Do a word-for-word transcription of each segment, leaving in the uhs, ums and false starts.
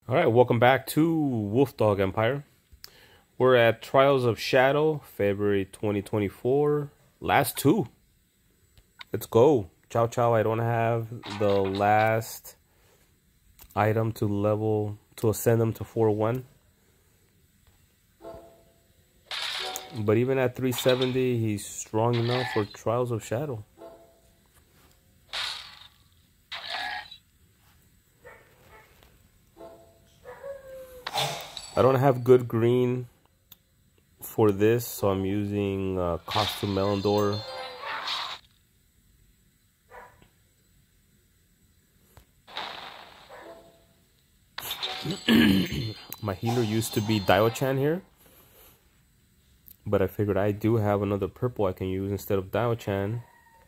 All right, welcome back to Wolfdog Empire. We're at Trials of Shadow, February twenty twenty-four. Last two. Let's go. Chow Chow, I don't have the last item to level, to ascend them to four one. But even at three seventy, he's strong enough for Trials of Shadow. I don't have good green for this, so I'm using uh, Costume Melondor. My healer used to be Dio-chan here, but I figured I do have another purple I can use instead of Dio-chan.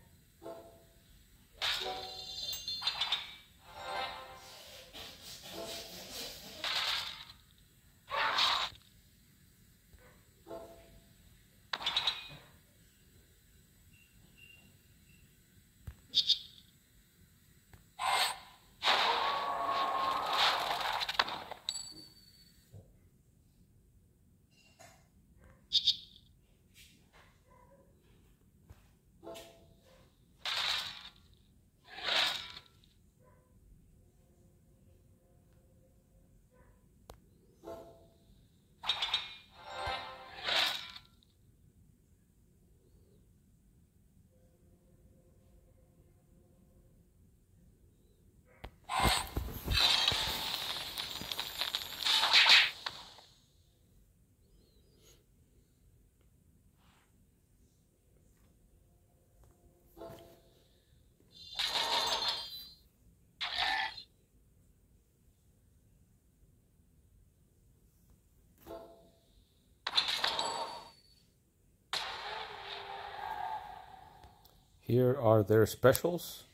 Here are their specials.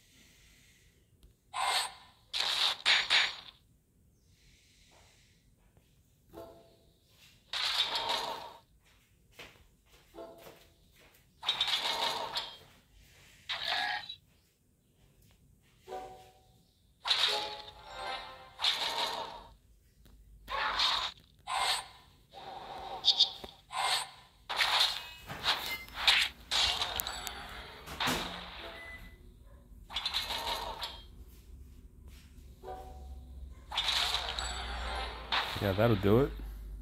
Yeah, that'll do it.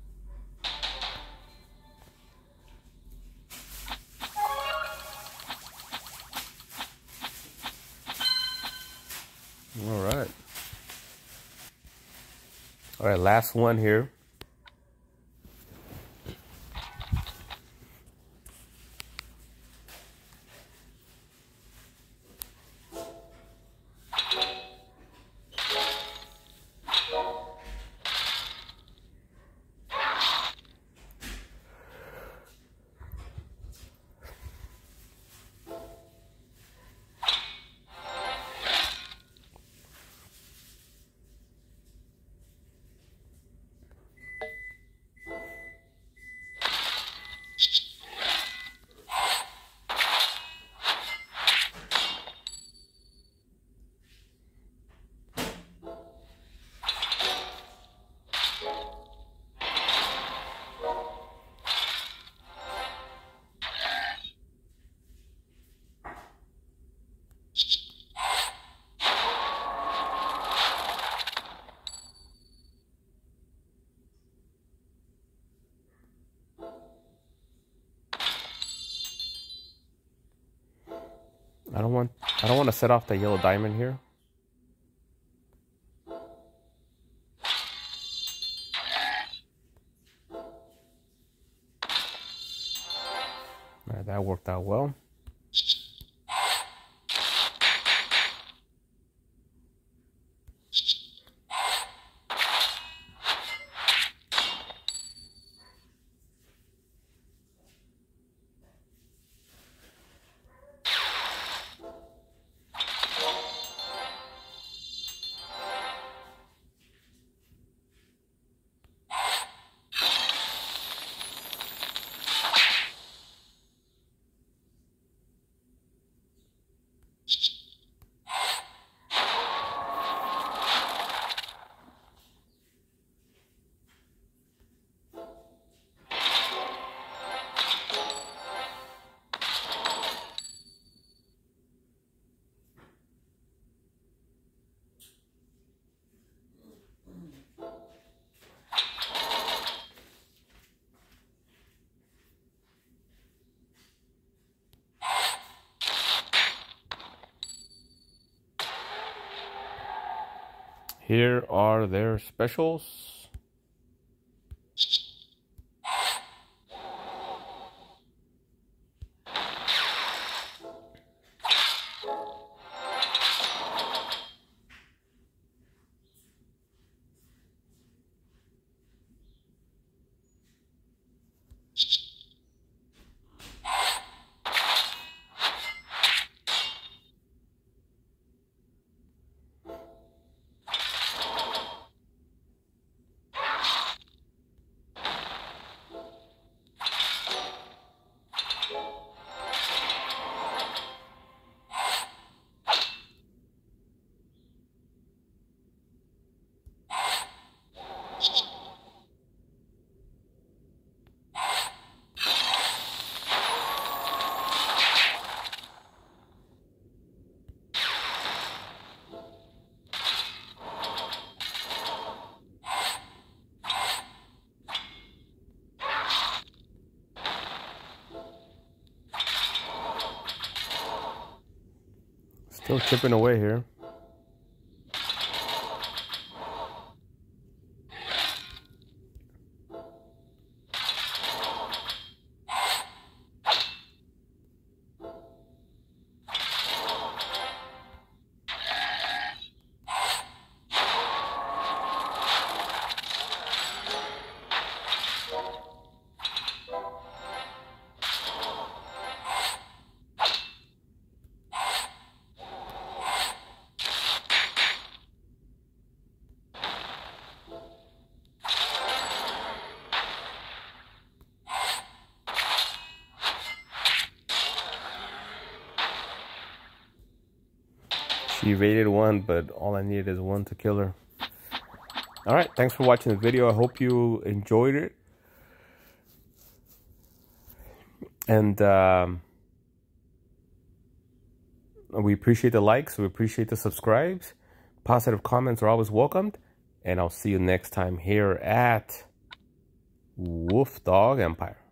All right. All right, last one here. I don't want I don't want to set off the yellow diamond here. All right, that worked out well. Here are their specials. Still chipping away here. She evaded one, but all I needed is one to kill her. Alright, thanks for watching the video. I hope you enjoyed it. And um, we appreciate the likes. We appreciate the subscribes. Positive comments are always welcomed. And I'll see you next time here at Wolf Dog Empire.